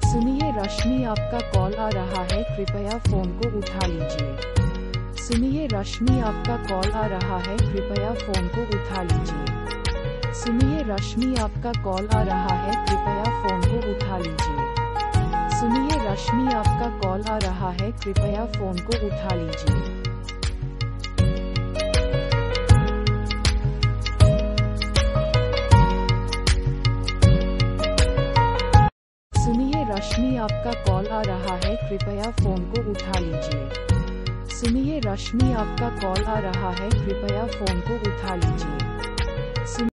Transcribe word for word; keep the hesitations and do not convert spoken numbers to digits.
सुनिए रश्मि, आपका कॉल आ रहा है, कृपया फोन को उठा लीजिए। सुनिए रश्मि, आपका कॉल आ रहा है, कृपया फोन को उठा लीजिए। सुनिए रश्मि, आपका कॉल आ रहा है, कृपया फोन को उठा लीजिए। सुनिए रश्मि, आपका कॉल आ रहा है, कृपया फोन को उठा लीजिए। सुनिए रश्मि, आपका कॉल आ रहा है, कृपया फोन को उठा लीजिए। सुनिए रश्मि, आपका कॉल आ रहा है, कृपया फोन को उठा लीजिए।